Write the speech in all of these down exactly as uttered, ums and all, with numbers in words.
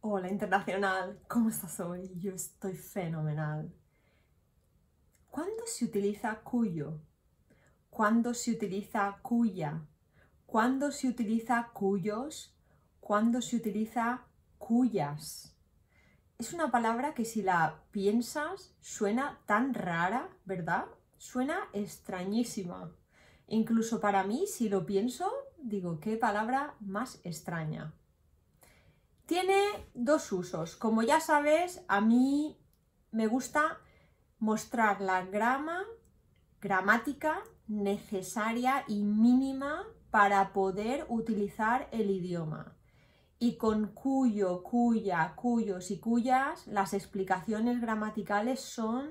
Hola internacional, ¿cómo estás hoy? Yo estoy fenomenal. ¿Cuándo se utiliza cuyo? ¿Cuándo se utiliza cuya? ¿Cuándo se utiliza cuyos? ¿Cuándo se utiliza cuyas? Es una palabra que si la piensas suena tan rara, ¿verdad? Suena extrañísima. Incluso para mí, si lo pienso, digo, qué palabra más extraña. Tiene dos usos. Como ya sabes, a mí me gusta mostrar la grama, gramática necesaria y mínima para poder utilizar el idioma. Y con cuyo, cuya, cuyos y cuyas, las explicaciones gramaticales son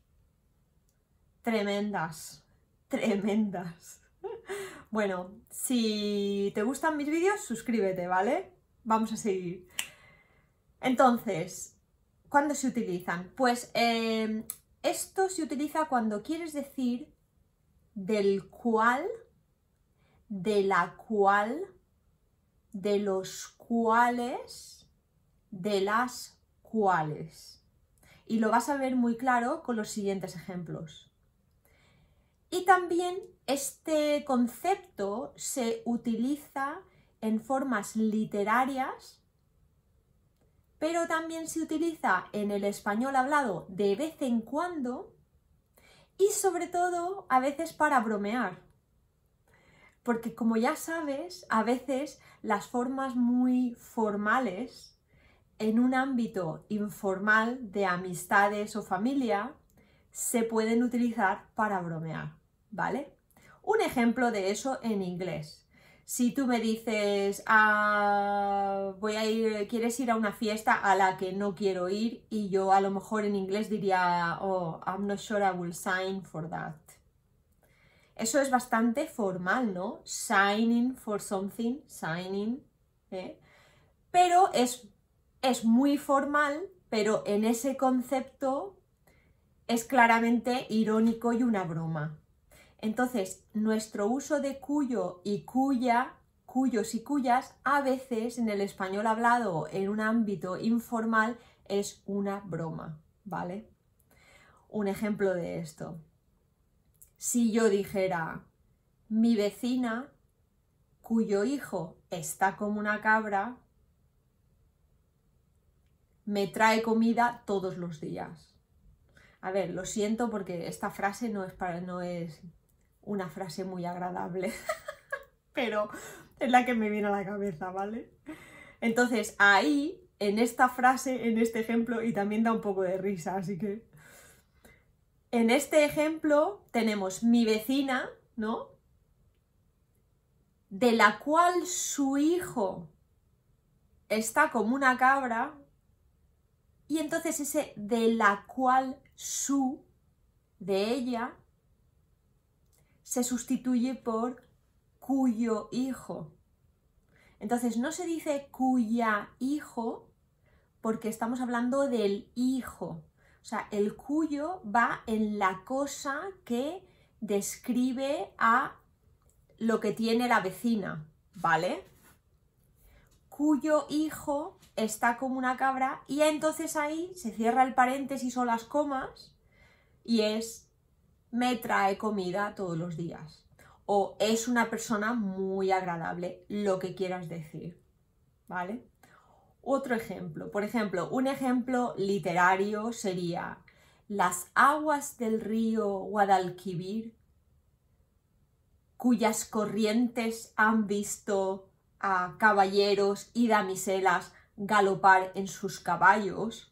tremendas, tremendas. Bueno, si te gustan mis vídeos, suscríbete, ¿vale? Vamos a seguir. Entonces, ¿cuándo se utilizan? Pues eh, esto se utiliza cuando quieres decir del cual, de la cual, de los cuales, de las cuales. Y lo vas a ver muy claro con los siguientes ejemplos. Y también este concepto se utiliza en formas literarias, pero también se utiliza en el español hablado de vez en cuando y sobre todo a veces para bromear. Porque como ya sabes, a veces las formas muy formales en un ámbito informal de amistades o familia se pueden utilizar para bromear, ¿vale? Un ejemplo de eso en inglés. Si tú me dices, ah, voy a ir, ¿quieres ir a una fiesta a la que no quiero ir? Y yo a lo mejor en inglés diría, oh, I'm not sure I will sign for that. Eso es bastante formal, ¿no? Signing for something, signing, ¿eh? Pero es, es muy formal, pero en ese concepto es claramente irónico y una broma. Entonces, nuestro uso de cuyo y cuya, cuyos y cuyas, a veces en el español hablado en un ámbito informal es una broma, ¿vale? Un ejemplo de esto. Si yo dijera, mi vecina, cuyo hijo está como una cabra, me trae comida todos los días. A ver, lo siento porque esta frase no es, para, no es una frase muy agradable, pero es la que me viene a la cabeza, ¿vale? Entonces, ahí, en esta frase, en este ejemplo, y también da un poco de risa, así que... En este ejemplo tenemos mi vecina, ¿no? De la cual su hijo está como una cabra, y entonces ese de la cual su, de ella, se sustituye por cuyo hijo. Entonces no se dice cuya hijo porque estamos hablando del hijo. O sea, el cuyo va en la cosa que describe a lo que tiene la vecina, ¿vale? Cuyo hijo está como una cabra y entonces ahí se cierra el paréntesis o las comas y es me trae comida todos los días. O es una persona muy agradable, lo que quieras decir, ¿vale? Otro ejemplo, por ejemplo, un ejemplo literario sería las aguas del río Guadalquivir, cuyas corrientes han visto a caballeros y damiselas galopar en sus caballos,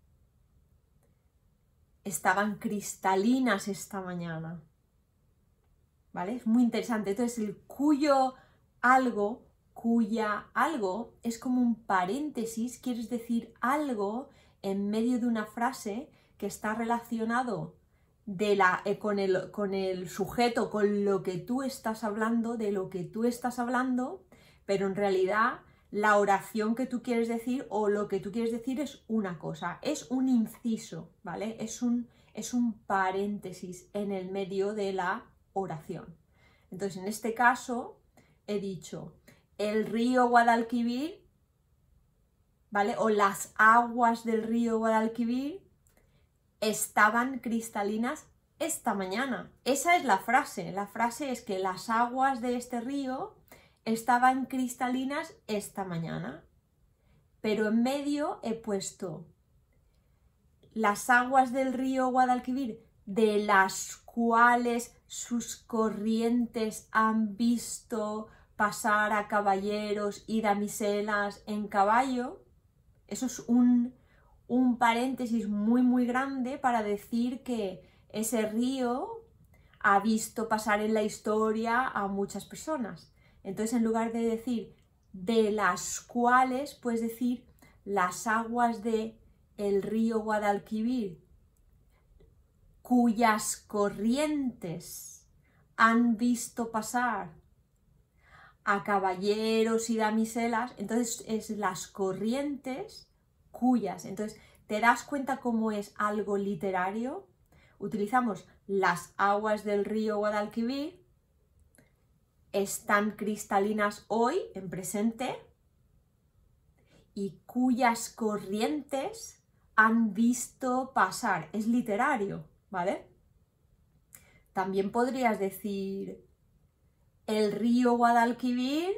estaban cristalinas esta mañana. ¿Vale? Es muy interesante. Entonces, el cuyo algo, cuya algo, es como un paréntesis, quieres decir algo en medio de una frase que está relacionado de la, eh, con, el, con el sujeto, con lo que tú estás hablando, de lo que tú estás hablando, pero en realidad la oración que tú quieres decir o lo que tú quieres decir es una cosa, es un inciso, ¿vale? Es un, es un paréntesis en el medio de la oración. Entonces, en este caso, he dicho, el río Guadalquivir ¿vale? O las aguas del río Guadalquivir estaban cristalinas esta mañana. Esa es la frase. La frase es que las aguas de este río estaban cristalinas esta mañana. Pero en medio he puesto las aguas del río Guadalquivir, de las cuales sus corrientes han visto pasar a caballeros y damiselas en caballo. Eso es un, un paréntesis muy muy grande para decir que ese río ha visto pasar en la historia a muchas personas. Entonces, en lugar de decir de las cuales, puedes decir las aguas de el río Guadalquivir, cuyas corrientes han visto pasar a caballeros y damiselas. Entonces es las corrientes cuyas. Entonces, ¿te das cuenta cómo es algo literario? Utilizamos las aguas del río Guadalquivir, están cristalinas hoy, en presente, y cuyas corrientes han visto pasar. Es literario, ¿vale? También podrías decir el río Guadalquivir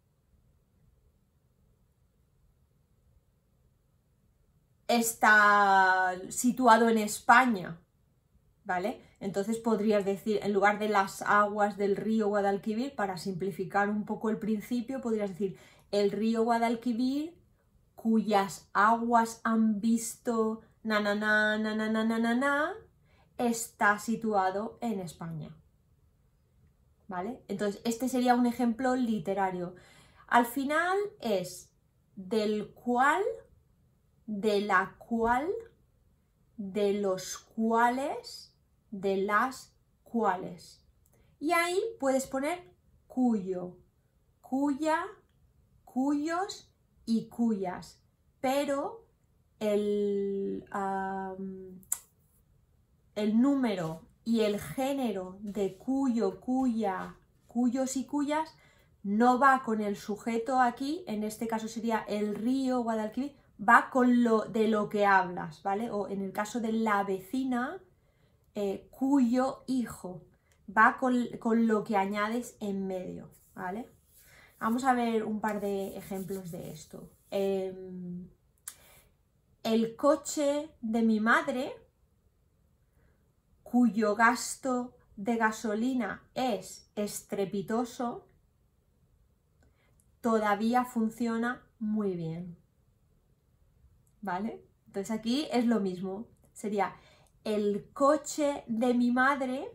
está situado en España, ¿vale? Entonces podrías decir, en lugar de las aguas del río Guadalquivir, para simplificar un poco el principio, podrías decir el río Guadalquivir, cuyas aguas han visto na na na na na na na na na, está situado en España, ¿vale? Entonces este sería un ejemplo literario. Al final es del cual, de la cual, de los cuales, de las cuales. Y ahí puedes poner cuyo, cuya, cuyos y cuyas. Pero el, um, el número y el género de cuyo, cuya, cuyos y cuyas no va con el sujeto aquí. En este caso sería el río Guadalquivir. Va con lo de lo que hablas, ¿vale? O en el caso de la vecina, eh, cuyo hijo, va con, con lo que añades en medio, ¿vale? Vamos a ver un par de ejemplos de esto. Eh, el coche de mi madre, cuyo gasto de gasolina es estrepitoso, todavía funciona muy bien. ¿Vale? Entonces aquí es lo mismo. Sería el coche de mi madre,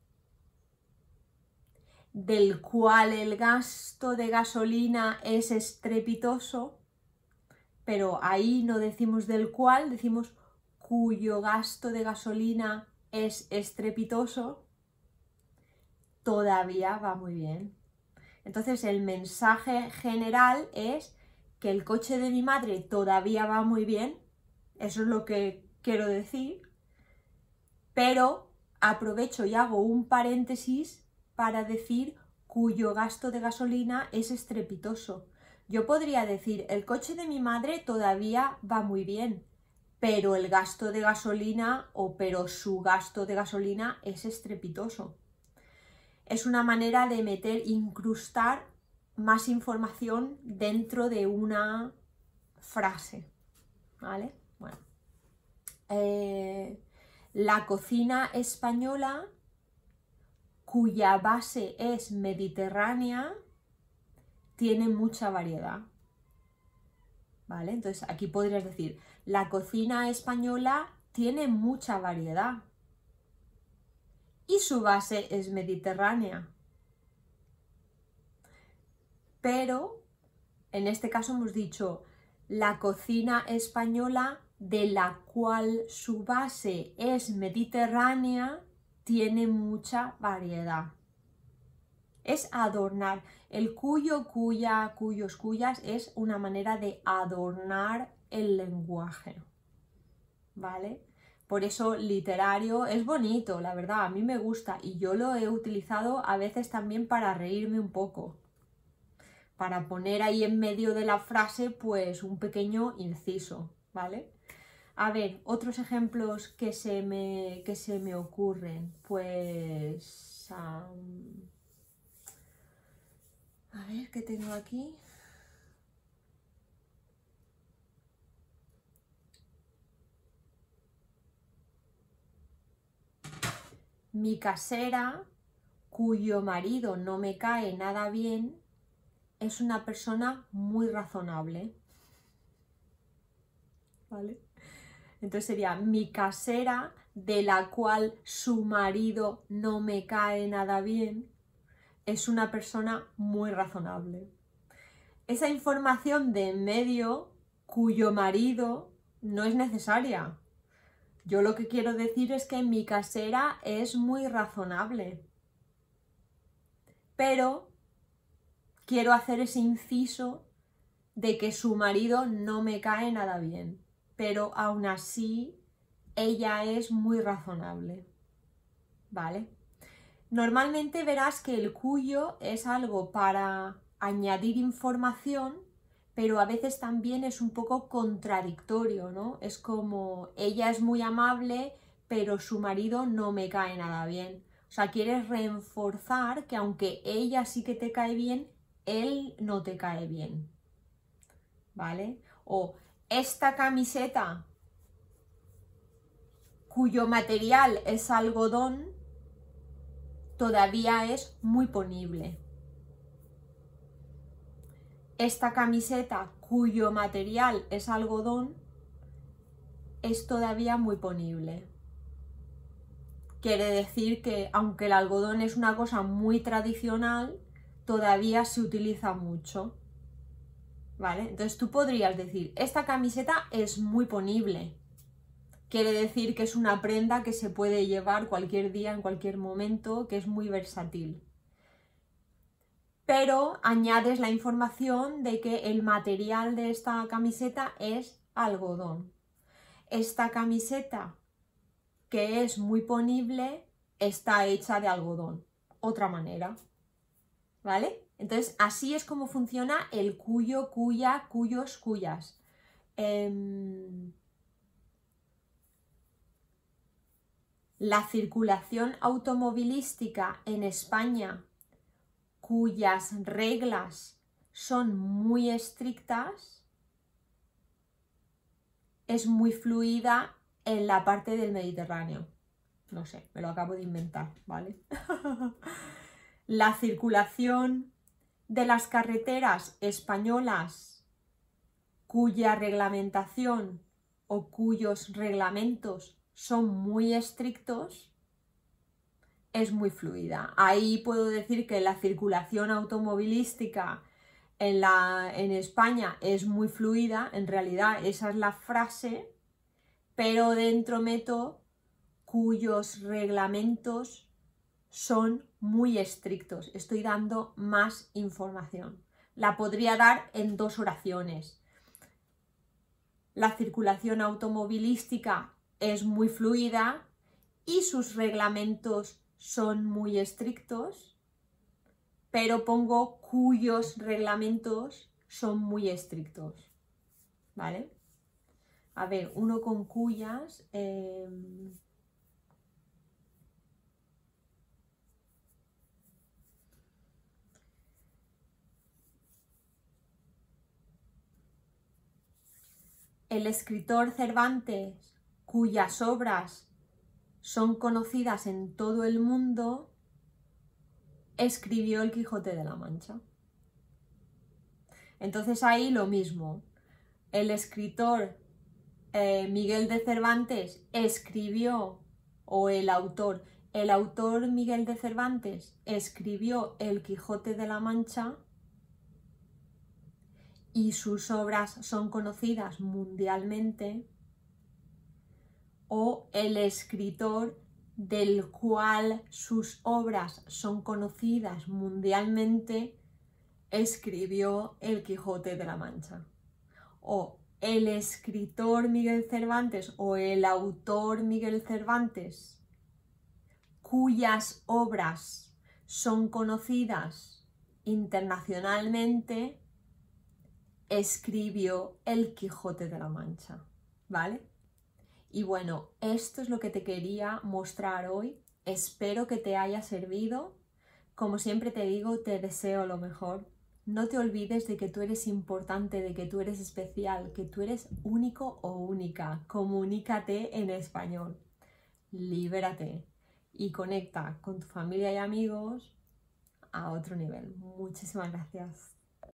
del cual el gasto de gasolina es estrepitoso, pero ahí no decimos del cual, decimos cuyo gasto de gasolina es estrepitoso, todavía va muy bien. Entonces el mensaje general es que el coche de mi madre todavía va muy bien, eso es lo que quiero decir, pero aprovecho y hago un paréntesis para decir cuyo gasto de gasolina es estrepitoso. Yo podría decir, el coche de mi madre todavía va muy bien, pero el gasto de gasolina o pero su gasto de gasolina es estrepitoso. Es una manera de meter, incrustar más información dentro de una frase, ¿vale? Bueno, eh, la cocina española, cuya base es mediterránea, tiene mucha variedad, ¿vale? Entonces aquí podrías decir, la cocina española tiene mucha variedad y su base es mediterránea. Pero en este caso hemos dicho la cocina española, de la cual su base es mediterránea, tiene mucha variedad. Es adornar. El cuyo, cuya, cuyos, cuyas es una manera de adornar el lenguaje, ¿vale? Por eso literario es bonito, la verdad, a mí me gusta y yo lo he utilizado a veces también para reírme un poco. para poner ahí en medio de la frase pues un pequeño inciso, ¿vale? A ver, otros ejemplos que se me, que se me ocurren, pues... Um, a ver, ¿qué tengo aquí? Mi casera, cuyo marido no me cae nada bien, es una persona muy razonable. ¿Vale? Entonces sería mi casera, de la cual su marido no me cae nada bien, es una persona muy razonable. Esa información de en medio, cuyo marido, no es necesaria. Yo lo que quiero decir es que mi casera es muy razonable. Pero quiero hacer ese inciso de que su marido no me cae nada bien. Pero aún así, ella es muy razonable. ¿Vale? Normalmente verás que el cuyo es algo para añadir información, pero a veces también es un poco contradictorio, ¿no? Es como, ella es muy amable, pero su marido no me cae nada bien. O sea, quieres reforzar que aunque ella sí que te cae bien, él no te cae bien. ¿Vale? O esta camiseta, cuyo material es algodón, todavía es muy ponible. Esta camiseta, cuyo material es algodón, es todavía muy ponible. Quiere decir que, aunque el algodón es una cosa muy tradicional, todavía se utiliza mucho. ¿Vale? Entonces tú podrías decir, esta camiseta es muy ponible. Quiere decir que es una prenda que se puede llevar cualquier día, en cualquier momento, que es muy versátil. Pero añades la información de que el material de esta camiseta es algodón. Esta camiseta, que es muy ponible, está hecha de algodón. Otra manera. ¿Vale? Entonces, así es como funciona el cuyo, cuya, cuyos, cuyas. Eh, la circulación automovilística en España, cuyas reglas son muy estrictas, es muy fluida en la parte del Mediterráneo. No sé, me lo acabo de inventar, ¿vale? La circulación de las carreteras españolas, cuya reglamentación o cuyos reglamentos son muy estrictos, es muy fluida. Ahí puedo decir que la circulación automovilística en, la, en España es muy fluida. En realidad esa es la frase, pero dentro meto cuyos reglamentos son muy estrictos. Estoy dando más información. La podría dar en dos oraciones. La circulación automovilística es muy fluida y sus reglamentos son muy estrictos, pero pongo cuyos reglamentos son muy estrictos. ¿Vale? A ver, uno con cuyas... Eh... El escritor Cervantes, cuyas obras son conocidas en todo el mundo, escribió El Quijote de la Mancha. Entonces ahí lo mismo. El escritor eh, Miguel de Cervantes escribió, o el autor, el autor Miguel de Cervantes escribió El Quijote de la Mancha y sus obras son conocidas mundialmente, o el escritor del cual sus obras son conocidas mundialmente escribió El Quijote de la Mancha, o el escritor Miguel Cervantes o el autor Miguel Cervantes cuyas obras son conocidas internacionalmente escribió El Quijote de la Mancha, ¿vale? Y bueno, esto es lo que te quería mostrar hoy. Espero que te haya servido. Como siempre te digo, te deseo lo mejor. No te olvides de que tú eres importante, de que tú eres especial, que tú eres único o única. Comunícate en español. Libérate y conecta con tu familia y amigos a otro nivel. Muchísimas gracias.